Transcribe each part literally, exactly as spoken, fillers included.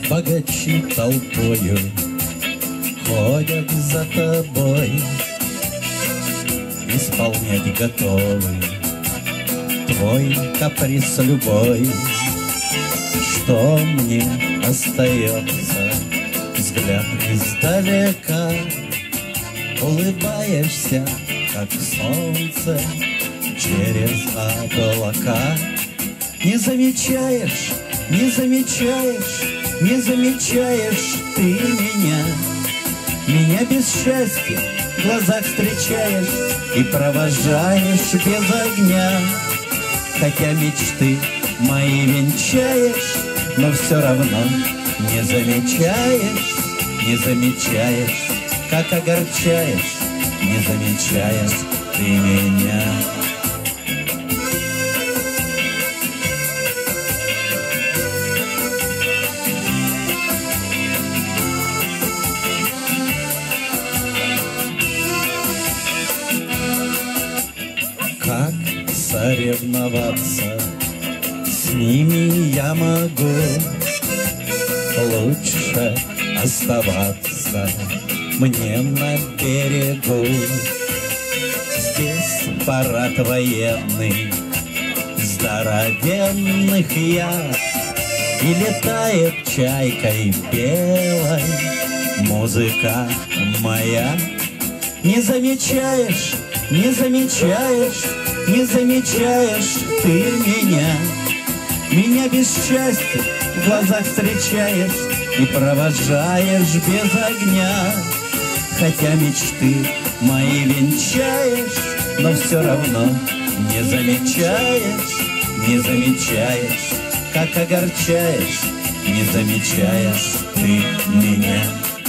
богачи толпою ходят за тобой, исполнять готовы твой каприз любой. Что мне остается? Взгляд издалека, улыбаешься, как солнце через облака. Не замечаешь, не замечаешь, не замечаешь ты меня. Меня без счастья в глазах встречаешь и провожаешь без огня. Хотя мечты мои венчаешь, но все равно не замечаешь, не замечаешь, как огорчаешь, не замечаешь ты меня. Как соревноваться с ними я могу? Лучше оставаться мне на берегу. Здесь парад военный, здоровенных я, и летает чайкой белой музыка моя. Не замечаешь, не замечаешь, не замечаешь ты меня. Меня без счастья в глазах встречаешь и провожаешь без огня. Хотя мечты мои венчаешь, но все равно не замечаешь, не замечаешь, как огорчаешь, не замечаешь ты меня.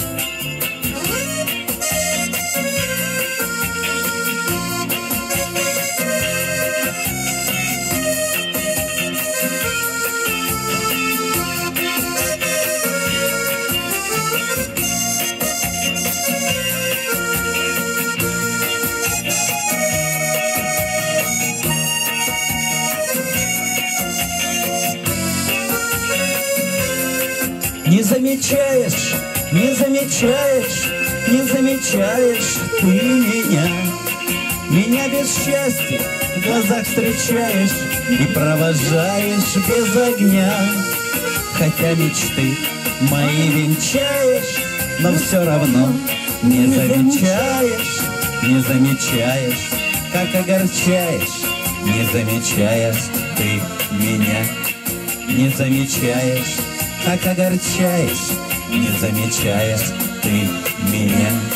Не замечаешь, не замечаешь, не замечаешь ты меня. Меня без счастья в глазах встречаешь и провожаешь без огня. Хотя мечты мои венчаешь, но все равно не замечаешь, не замечаешь, как огорчаешь, не замечаешь ты меня. Не замечаешь, как огорчаешь, не замечаешь ты меня.